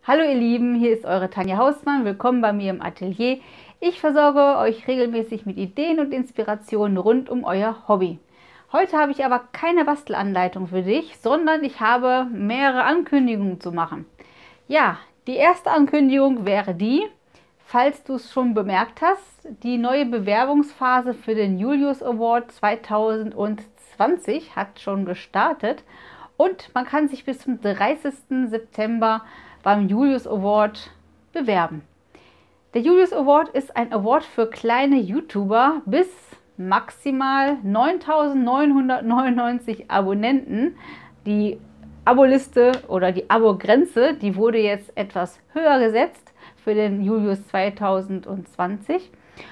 Hallo ihr Lieben, hier ist eure Tanja Hausmann. Willkommen bei mir im Atelier. Ich versorge euch regelmäßig mit Ideen und Inspirationen rund um euer Hobby. Heute habe ich aber keine Bastelanleitung für dich, sondern ich habe mehrere Ankündigungen zu machen. Ja, die erste Ankündigung wäre die, falls du es schon bemerkt hast, die neue Bewerbungsphase für den Julius Award 2020 hat schon gestartet und man kann sich bis zum 30. September beim Julius Award bewerben. Der Julius Award ist ein Award für kleine YouTuber bis maximal 9.999 Abonnenten. Die Aboliste oder die Abo-Grenze, die wurde jetzt etwas höher gesetzt für den Julius 2020.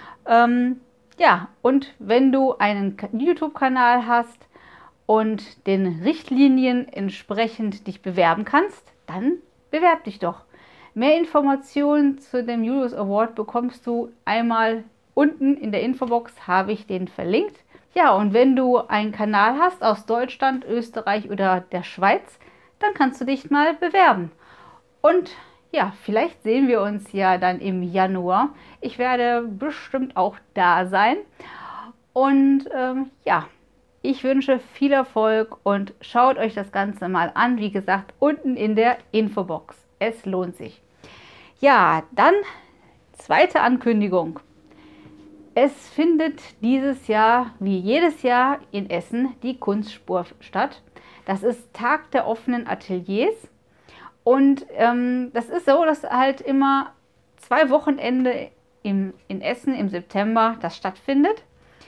Ja, und wenn du einen YouTube-Kanal hast und den Richtlinien entsprechend dich bewerben kannst, dann bewerb dich doch. Mehr Informationen zu dem Julius Award bekommst du einmal unten in der Infobox, habe ich den verlinkt. Ja, und wenn du einen Kanal hast aus Deutschland, Österreich oder der Schweiz, dann kannst du dich mal bewerben. Und ja, vielleicht sehen wir uns ja dann im Januar. Ich werde bestimmt auch da sein. Und ja, ich wünsche viel Erfolg und schaut euch das Ganze mal an. Wie gesagt, unten in der Infobox. Es lohnt sich. Ja, dann zweite Ankündigung. Es findet dieses Jahr, wie jedes Jahr in Essen, die Kunstspur statt. Das ist Tag der offenen Ateliers. Und das ist so, dass halt immer 2 Wochenende in Essen im September das stattfindet.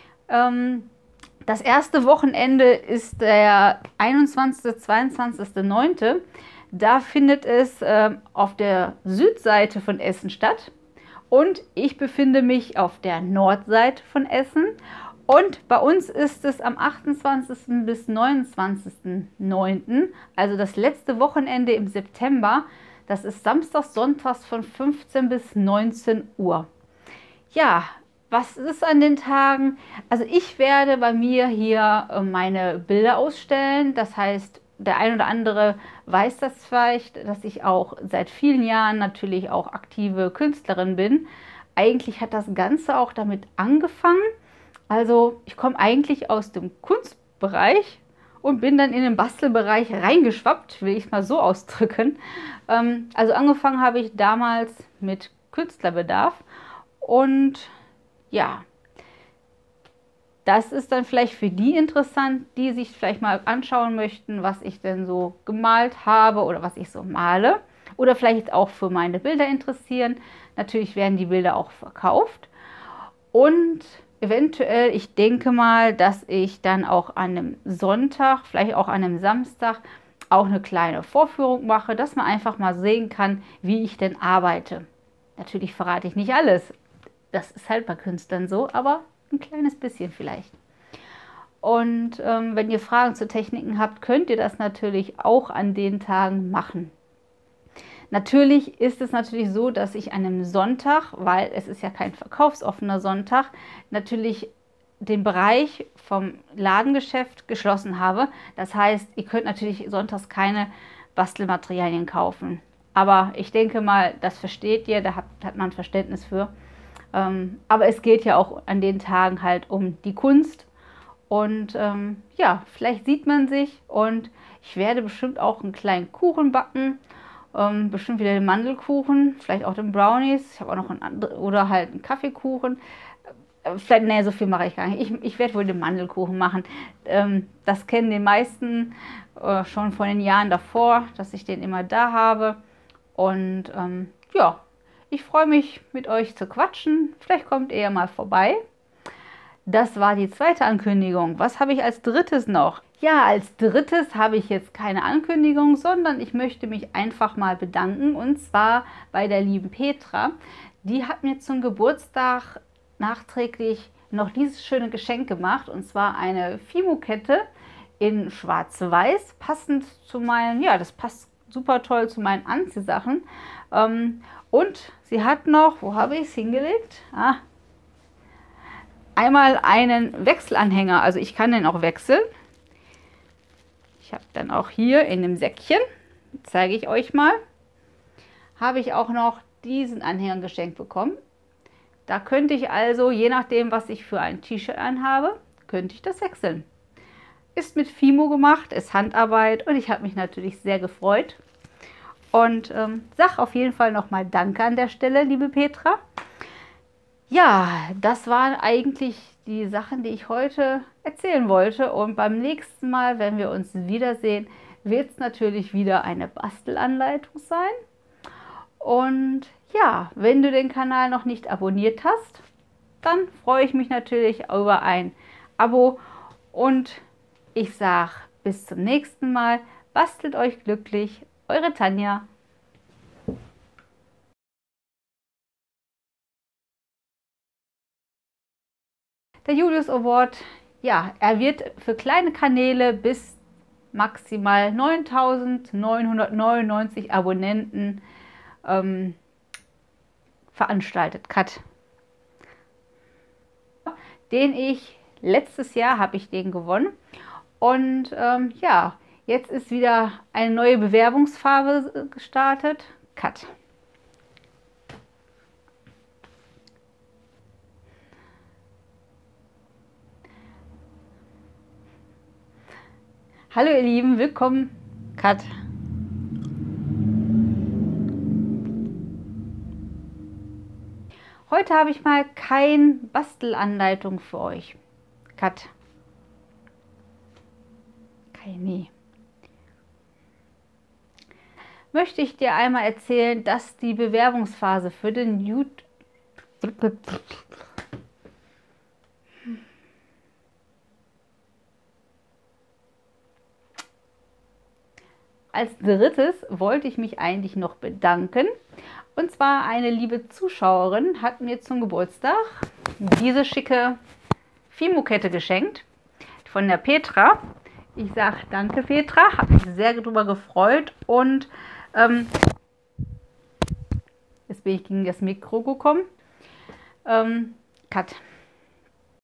Das erste Wochenende ist der 21. 22.09. Da findet es auf der Südseite von Essen statt. Und ich befinde mich auf der Nordseite von Essen. Und bei uns ist es am 28. bis 29.09., also das letzte Wochenende im September. Das ist samstags, sonntags von 15 bis 19 Uhr. Ja, was ist an den Tagen? Also ich werde bei mir hier meine Bilder ausstellen. Das heißt, der ein oder andere weiß das vielleicht, dass ich auch seit vielen Jahren natürlich auch aktive Künstlerin bin. Eigentlich hat das Ganze auch damit angefangen. Also ich komme eigentlich aus dem Kunstbereich und bin dann in den Bastelbereich reingeschwappt, will ich mal so ausdrücken. Also angefangen habe ich damals mit Künstlerbedarf und ja, das ist dann vielleicht für die interessant, die sich vielleicht mal anschauen möchten, was ich denn so gemalt habe oder was ich so male. Oder vielleicht auch für meine Bilder interessieren. Natürlich werden die Bilder auch verkauft. Und eventuell, ich denke mal, dass ich dann auch an einem Sonntag, vielleicht auch an einem Samstag, auch eine kleine Vorführung mache, dass man einfach mal sehen kann, wie ich denn arbeite. Natürlich verrate ich nicht alles. Das ist halt bei Künstlern so, aber ein kleines bisschen vielleicht. Und wenn ihr Fragen zu Techniken habt, könnt ihr das natürlich auch an den Tagen machen. Natürlich ist es natürlich so, dass ich an einem Sonntag, weil es ist ja kein verkaufsoffener Sonntag, natürlich den Bereich vom Ladengeschäft geschlossen habe. Das heißt, ihr könnt natürlich sonntags keine Bastelmaterialien kaufen. Aber ich denke mal, das versteht ihr, da hat man Verständnis für. Aber es geht ja auch an den Tagen halt um die Kunst. Und ja, vielleicht sieht man sich und ich werde bestimmt auch einen kleinen Kuchen backen. Bestimmt wieder den Mandelkuchen, vielleicht auch den Brownies. Ich habe auch noch einen anderen, oder halt einen Kaffeekuchen. Vielleicht, nee, so viel mache ich gar nicht. Ich werde wohl den Mandelkuchen machen. Das kennen die meisten schon von den Jahren davor, dass ich den immer da habe. Und ja, ich freue mich, mit euch zu quatschen. Vielleicht kommt ihr ja mal vorbei. Das war die zweite Ankündigung. Was habe ich als drittes noch? Ja, als drittes habe ich jetzt keine Ankündigung, sondern ich möchte mich einfach mal bedanken. Und zwar bei der lieben Petra. Die hat mir zum Geburtstag nachträglich noch dieses schöne Geschenk gemacht. Und zwar eine Fimo-Kette in schwarz-weiß. Passend zu meinen, ja, das passt super toll zu meinen Anziehsachen. Und sie hat noch, wo habe ich es hingelegt? Einmal einen Wechselanhänger, also ich kann den auch wechseln. Ich habe dann auch hier in dem Säckchen, zeige ich euch mal, habe ich auch noch diesen Anhänger geschenkt bekommen. Da könnte ich also, je nachdem, was ich für ein T-Shirt anhabe, könnte ich das wechseln. Ist mit Fimo gemacht, ist Handarbeit und ich habe mich natürlich sehr gefreut. Und sag auf jeden Fall nochmal Danke an der Stelle, liebe Petra. Ja, das waren eigentlich die Sachen, die ich heute erzählen wollte. Und beim nächsten Mal, wenn wir uns wiedersehen, wird es natürlich wieder eine Bastelanleitung sein. Und ja, wenn du den Kanal noch nicht abonniert hast, dann freue ich mich natürlich über ein Abo. Und ich sage bis zum nächsten Mal. Bastelt euch glücklich, eure Tanja. Der Julius Award, ja, er wird für kleine Kanäle bis maximal 9.999 Abonnenten veranstaltet. Cut. Letztes Jahr habe ich den gewonnen. Und ja, jetzt ist wieder eine neue Bewerbungsphase gestartet. Cut. Hallo ihr Lieben, willkommen. Cut. Heute habe ich mal keine Bastelanleitung für euch. Cut. Keine. Möchte ich dir einmal erzählen, dass die Bewerbungsphase für den YouTube... Als drittes wollte ich mich eigentlich noch bedanken. Und zwar eine liebe Zuschauerin hat mir zum Geburtstag diese schicke Fimo-Kette geschenkt von der Petra. Ich sage danke Petra, habe mich sehr darüber gefreut und jetzt bin ich gegen das Mikro gekommen. Cut.